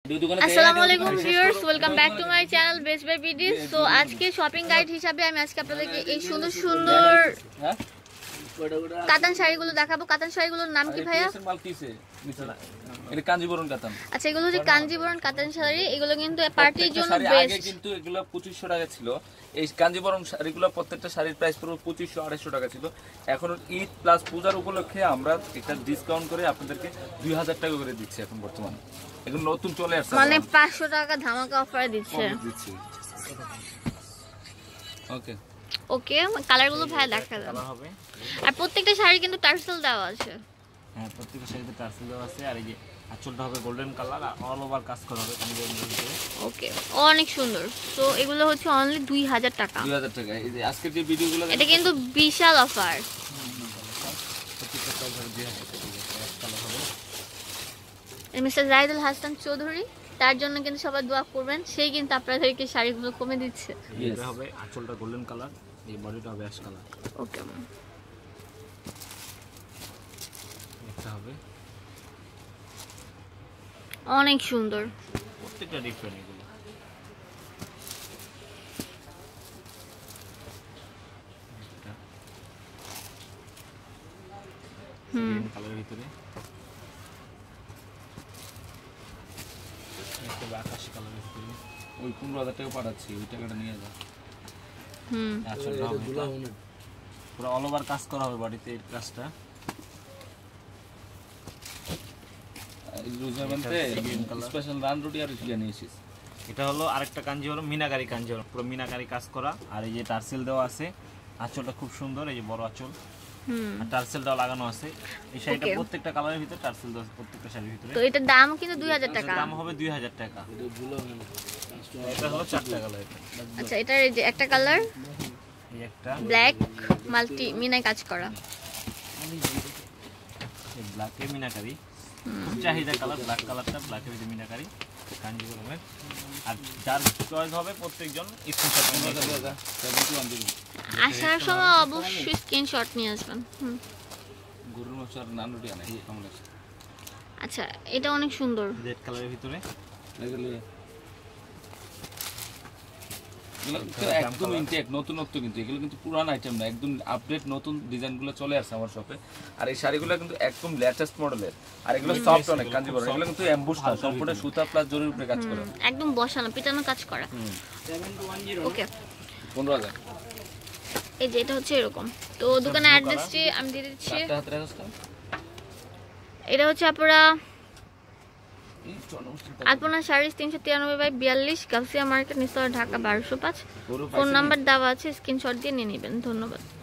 আসসালামু আলাইকুম viewers, welcome back to my channel best buy BD. So আজকে shopping guide হিসাবে আমি আজকে আপনাদেরকে এই সুন্দর সুন্দর কাতান শাড়িগুলো দেখাবো। কাতান শাড়িগুলোর নাম কি ভাইয়া? এটা কাঞ্জিবরম কাতান। আচ্ছা, এগুলো হচ্ছে কাঞ্জিবরম কাতান শাড়ি। এগুলো কিন্তু পার্টির জন্য বেস্ট। আগে কিন্তু এগুলো 2500 টাকা ছিল। এই কাঞ্জিবরম শাড়িগুলো প্রত্যেকটা শাড়ির প্রাইস পুরো 2500-2800 টাকা ছিল। এখন ঈদ প্লাস পূজার উপলক্ষে আমরা একটা ডিসকাউন্ট করে আপনাদেরকে 2000 টাকা করে দিচ্ছি এখন বর্তমানে। এখন নতুন চলে আসছে, মানে 500 টাকা ধামাকা অফার দিচ্ছে। ওকে ওকে, কালারগুলো ভাই দেখা যাবে। আর প্রত্যেকটা শাড়ি কিন্তু টার্সেল দেওয়া আছে। হ্যাঁ, প্রত্যেকটা শাড়িতে টার্সেল দেওয়া আছে। আর এই যে আঁচলটা হবে গোল্ডেন কালার, আর অল ওভার কাজ করা হবে কাঞ্জিবরম ভিতরে। ওকে, অনেক সুন্দর। তো এগুলো হচ্ছে অনলি 2000 টাকা। 2000 টাকা। এই যে আজকের যে ভিডিওগুলো, এটা কিন্তু বিশাল অফার। প্রত্যেকটা প্রাইস হবে 2000 টাকা। কালার হবে মিস্টার জাহিদুল হাসান চৌধুরী, তার জন্য কিন্তু সবাই দোয়া করবেন। সেই কিন্তু আপনাদেরকে শাড়িগুলো কমে দিচ্ছে। এটা হবে আঁচলটা গোল্ডেন কালার, এই বডিটা হবে অ্যাশ কালার। ওকে, এটা হবে অনেক সুন্দর। প্রত্যেকটা ডিফারেন্ট এগুলো। গ্রিন কালারের ভিতরে একটা আকাশি কালারের ভিতরে। ওই 15000 টাকা পাঠাচ্ছি, ওই টাকাটা নিয়ে যাও। আঁচলটা হবে পুরো অল ওভার কাজ করা হবে বডিতে। এই কাজটা স্পেশাল রান রুটি আর কি নিয়েছিস। এটা হলো আরেকটা কাঞ্জিবরম, মিনাকারি কাঞ্জিবরম, পুরো মিনাকারি কাজ করা। আর এই যে টার্সেল দেওয়া আছে, আঁচলটা খুব সুন্দর, এই যে বড় আঁচল, আর টার্সেলটাও লাগানো আছে। এই শাড়িটা প্রত্যেকটা কালারের ভিতরে টার্সেল দেওয়া আছে, প্রত্যেকটা শাড়ির ভিতরে। তো এটার দাম কিন্তু 2000 টাকা। দাম হবে 2000 টাকা। এটা হলো 4টা কালার। আচ্ছা, এটার এই যে একটা কালার এই একটা ব্ল্যাক মাল্টি মিনায় কাজ করা, এই ব্ল্যাকে মিনাকারি, চাহিদা কালার ব্ল্যাক কালারটা, ব্ল্যাকের ভিতরে মিনাকারি কাঞ্জিবরমের। আর যার চয়েস হবে প্রত্যেকজন স্ক্রিনশট নিয়ে আসার সময় অবশ্যই স্ক্রিনশট নিয়ে আসবেন। গরুর মাংস আর নান রুটি আনে কেমন আছে? আচ্ছা, এটা অনেক সুন্দর, রেড কালারের ভিতরে। একদম ইনটেক নতুনত্ব, কিন্তু এগুলো কিন্তু পুরান আইটেম না, একদম আপডেট নতুন ডিজাইনগুলো চলে আসছে আমার শপে। আর এই শাড়িগুলো কিন্তু একদম লেটেস্ট মডেলের। আর এগুলো সফট অনেক কাঞ্জিবরম, এগুলো কিন্তু এমবুশ না, সম্পূর্ণ সুতা প্লাস জরির উপরে কাজ করে, একদম বসানো পিটানো কাজ করা। ওকে, 15000। এই যে এটা হচ্ছে এরকম। তো দোকানের অ্যাড্রেসটি আমি দিয়ে দিচ্ছি। এটা হচ্ছে আপনারা আলপনা শাড়ি 393/42 গাউসিয়া মার্কেট, নিচতলা, ঢাকা 1205। ফোন নাম্বার দেওয়া আছে, স্ক্রিনশট দিয়ে নিয়ে নেবেন। ধন্যবাদ।